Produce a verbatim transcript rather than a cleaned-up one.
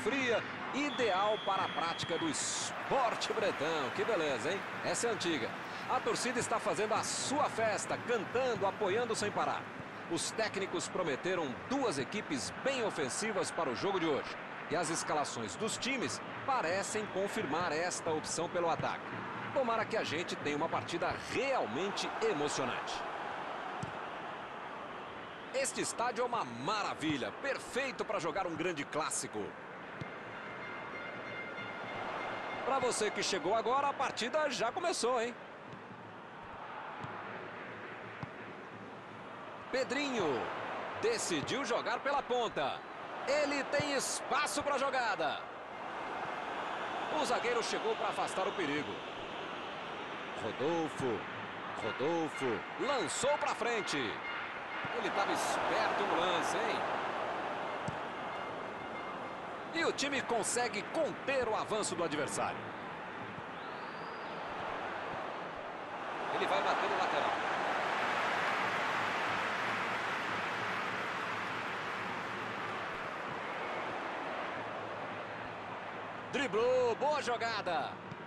fria, ideal para a prática do esporte bretão. Que beleza, hein? Essa é antiga. A torcida está fazendo a sua festa, cantando, apoiando sem parar. Os técnicos prometeram duas equipes bem ofensivas para o jogo de hoje. E as escalações dos times parecem confirmar esta opção pelo ataque. Tomara que a gente tenha uma partida realmente emocionante. Este estádio é uma maravilha, perfeito para jogar um grande clássico. Para você que chegou agora, a partida já começou, hein? Pedrinho decidiu jogar pela ponta. Ele tem espaço para a jogada. O zagueiro chegou para afastar o perigo. Rodolfo, Rodolfo, lançou para frente. Ele estava esperto no lance, hein? E o time consegue conter o avanço do adversário. Ele vai bater no lateral. Driblou, boa jogada.